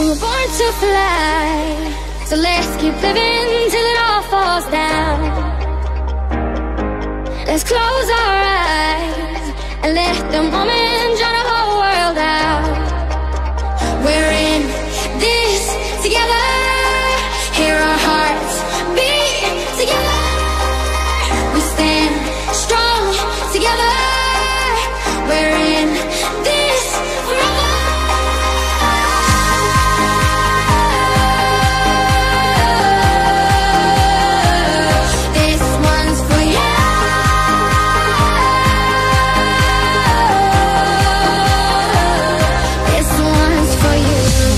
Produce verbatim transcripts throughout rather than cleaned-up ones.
We're born to fly, so let's keep living till it all falls down. Let's close our eyes and let the moment drown the whole world out. We're in this together, hear our hearts beat together. We stand strong together, we're in this forever. This one's for you. This one's for you.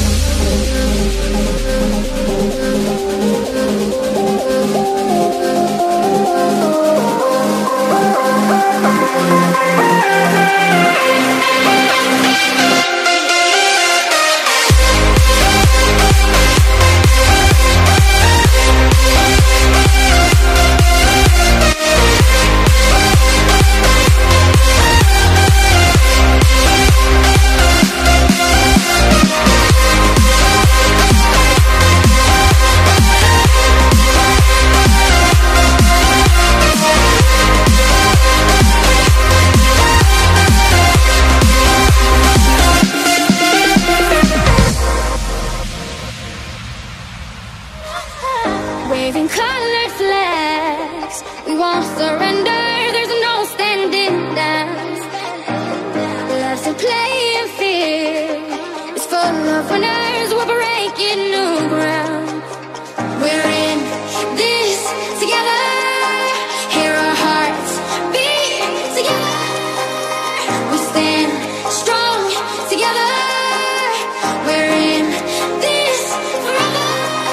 Waving colored flags, we won't surrender, there's no standing down. Love's a playing field, it's full of winners, we're breaking new ground. We're in this together, hear our hearts beat together. We stand strong together, we're in this forever.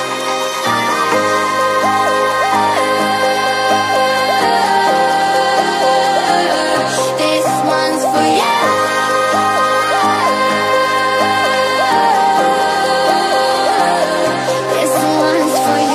This one's for you. This one's for you.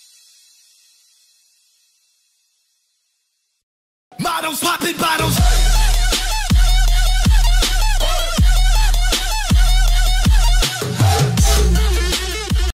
Models popping bottles.